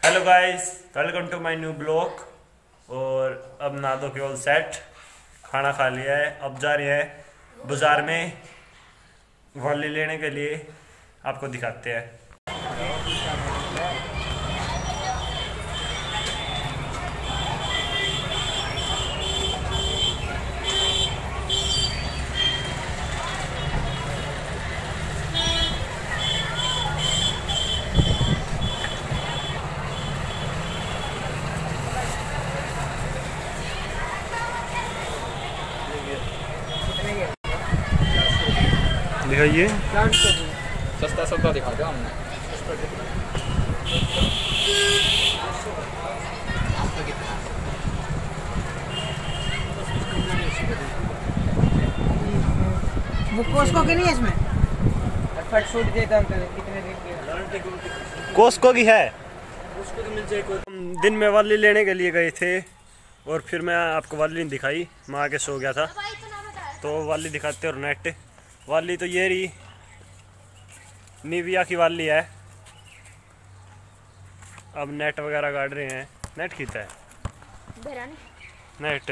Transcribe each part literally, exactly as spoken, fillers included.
Hello guys, welcome to my new blog. और अब ना दो केवल सेट खाना खा लिया है। अब जा रहे हैं बाजार में वॉली लेने के लिए, आपको दिखाते हैं। दिखाइए, सस्ता सौदा दिखा दो हमने। वो कोस्को की नहीं है इसमें? फट सूट देता हूं तेरे कितने दिन की? कोस्को की है, उसको तो मिल जाए। दिन में वाली लेने के लिए गए थे और फिर मैं आपको वाली नहीं दिखाई, मैं आके सो गया था। तो वाली दिखाते और नेट वाली तो ये रही, निविया की वाली है। अब नेट वगैरह गाड़ रहे हैं। नेट खींचा है, नेट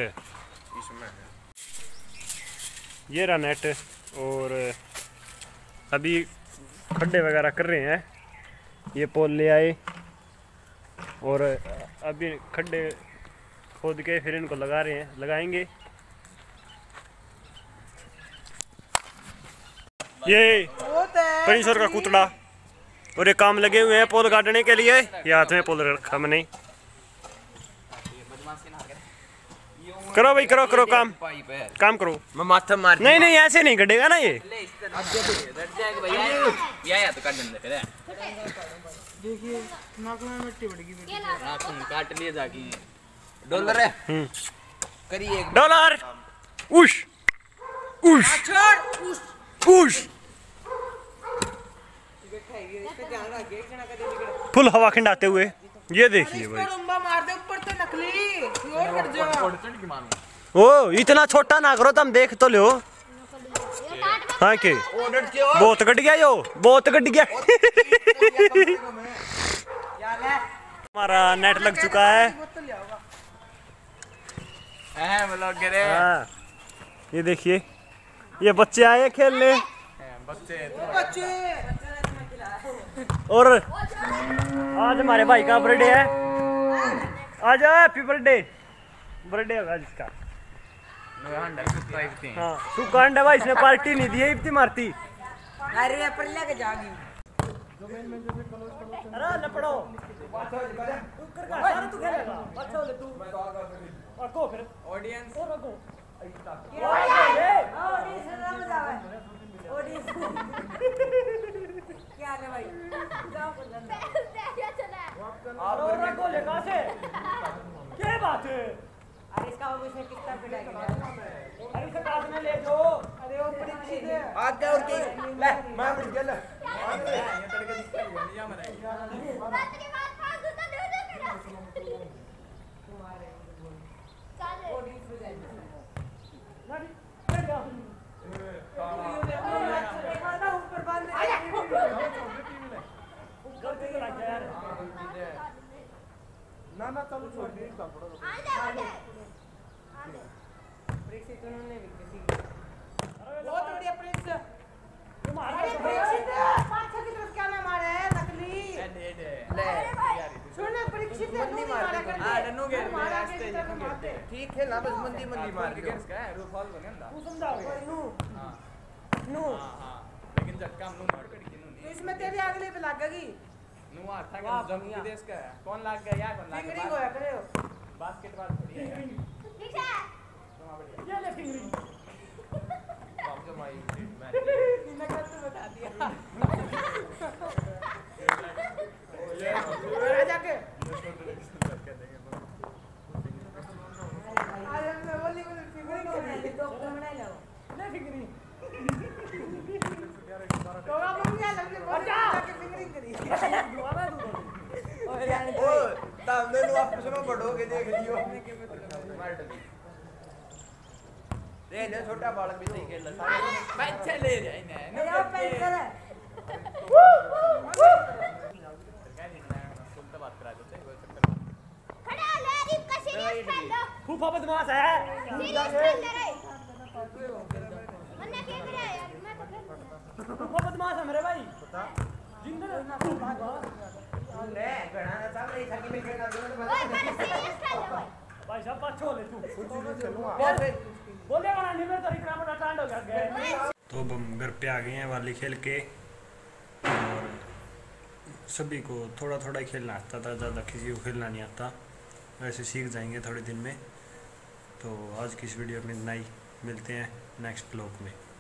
ये रहा नेट। और अभी खड्डे वगैरह कर रहे हैं, ये पोल ले आए और अभी खड्डे खोद के फिर इनको लगा रहे हैं, लगाएंगे। ये परिसर का कुतड़ा और ये काम लगे हुए हैं पोल काटने के लिए। ये हाथ में पोल रखा मैंने। करो भाई, करो करो काम काम करो। मैं माथा मार नहीं नहीं, ऐसे नहीं कटेगा ना ये। देखिए नाक में मिट्टी पड़ गई। नाखून काट लिए जाके। डॉलर है करिए डॉलर। उश उश उश फुल हवा खिंडाते हुए। ये देखिए भाई, मार दे ऊपर तो नकली और कर जाओ। ओ इतना छोटा ना करो, तुम देख तो लो। हाँ के बहुत कट गया, यो बहुत कट गया। हमारा नेट लग चुका है। हाँ, ये देखिए, ये बच्चे आए खेलने। और आज हमारे भाई का बर्थडे है। आज हैप्पी बर्थडे बर्थडे होगा जिसका। हाँ, सुखा अंडा भाई, इसने पार्टी नहीं दी है, इतनी मारती। अरे पर लेके जागी। अरे लपड़ो कर का सारा तू खेलेगा। अच्छा ले तू रखो फिर ऑडियंस और रखो। ऑडियंस ना मजा आवे। ऑडियंस क्या है भाई? जाओ कर लेना। और रखो ले कहां से? क्या बात है? अरे इसका वो इसने कितना पिटाई किया। अरे इसे काट में ले जाओ। अरे वो परीक्षित है। आज क्या और के ले मैं बढ़ गया ले ये तड़के दिखता है नहीं मरेगा। बात के बाद फालतू तो दे दे मेरा तुम्हारे बोल चल ऑडियंस हो जाएगी ना बैठ जाओ। देखा ऊपर बांध गलती तो लग गया यार। ना ना चलो छोड़ दे चल पड़ो आ जा आ जा परीक्षित उन्होंने भी किसी बहुत बढ़िया परीक्षित तुम मार अरे परीक्षित पाछा की तरफ क्या ना मारे है नकली दे दे ले सुन परीक्षित नहीं मारा कर आ डनो गेट में रास्ते नहीं गिरते ठीक है ना, बस मंदी मंदी मार के गेट्स का है रू फॉल बने ना तू समझाओगे नू हां नू हां हां लेकिन झटका हम नु मार कर के नु तो इसमें तेरी अगले पे लगेगी। नु आ था कि जम के देश का कौन लाग गया यार, कौन लाग फिंगरिंग गया होया करे हो बास्केटबॉल थोड़ी है ठीक है तुम बढ़िया ये ले फिंगरिंग। कम से माई मैं इन्हें क्या तो बता दिया। ले जाके आज हमने बोली को फिंगरिंग करनी तो बना लो ले फिंगरिंग। तो आप लोग क्या लगने बोल जाके फिंगरिंग करी दोबारा दूंगा। और यार ओ तामने नु आपस में बढ़ोगे देख लियो मार डली ले ले छोटा बालक भी नहीं खेल रहा बच्चे ले जाए ना मेरा पेंसिल है। क्या नहीं ना सुनता बात करा खड़े हो ले रीप का सीरियस खेल लो फूफा बदमाश है सीरियस खेल ले रे वरना क्या करे यार मैं तो खेल फूफा बदमाश है मेरे भाई जिंदा ना भागो ले गणा ना सब नहीं सकी में खेलना दो तो ओए मैं सीरियस खेल लो भाई भाई सब पाछो ले तू बोल बोले वाला नहीं मैं तो इतना बड़ा टांड हो गया। तो अब हम घर पे आ गए हैं वाली खेल के और सभी को थोड़ा थोड़ा ही खेलना आता था, ज़्यादा किसी को खेलना नहीं आता, वैसे सीख जाएंगे थोड़े दिन में। तो आज की इस वीडियो में इतना ही, मिलते हैं नेक्स्ट ब्लॉग में।